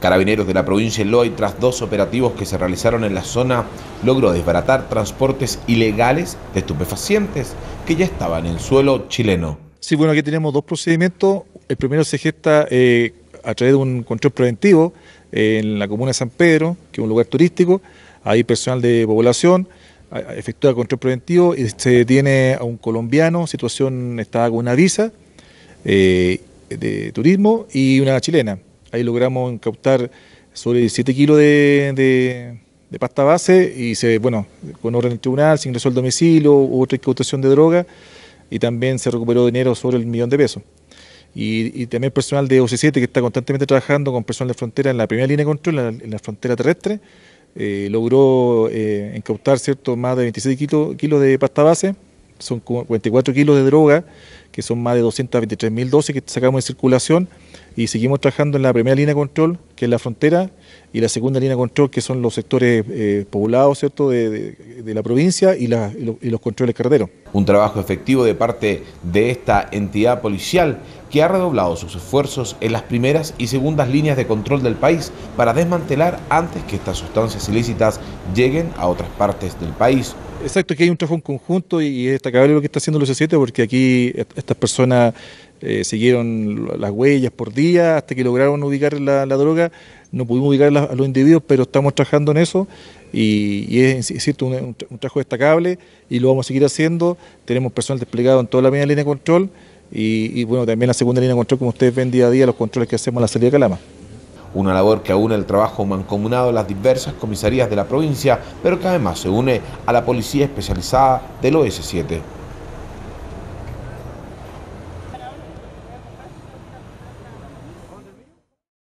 Carabineros de la provincia de Loa, tras 2 operativos que se realizaron en la zona, logró desbaratar transportes ilegales de estupefacientes que ya estaban en el suelo chileno. Sí, bueno, aquí tenemos 2 procedimientos. El primero se gesta a través de un control preventivo en la comuna de San Pedro, que es un lugar turístico. Hay personal de población, efectúa el control preventivo y se detiene a un colombiano, estaba con una visa de turismo y una chilena. Ahí logramos incautar sobre 17 kilos de pasta base y con orden del tribunal se ingresó al domicilio, hubo otra incautación de droga y también se recuperó dinero sobre el $1.000.000. Y también personal de OC7 que está constantemente trabajando con personal de frontera en la primera línea de control, en la frontera terrestre, logró incautar más de 26 kilos de pasta base, son 44 kilos de droga, que son más de 223.000 dosis que sacamos de circulación, y seguimos trabajando en la primera línea de control, que es la frontera, y la segunda línea de control, que son los sectores poblados, ¿cierto?, de la provincia y los controles carreteros. Un trabajo efectivo de parte de esta entidad policial que ha redoblado sus esfuerzos en las primeras y segundas líneas de control del país para desmantelar antes que estas sustancias ilícitas lleguen a otras partes del país. Exacto, que hay un trabajo en conjunto y es destacable lo que está haciendo el OC7 porque aquí estas personas siguieron las huellas por día hasta que lograron ubicar la droga. No pudimos ubicar a los individuos, pero estamos trabajando en eso y es cierto, un trabajo destacable y lo vamos a seguir haciendo. Tenemos personal desplegado en toda la primera línea de control y bueno, también la segunda línea de control, como ustedes ven día a día, los controles que hacemos en la salida de Calama. Una labor que aúna el trabajo mancomunado de las diversas comisarías de la provincia, pero que además se une a la policía especializada del OS7.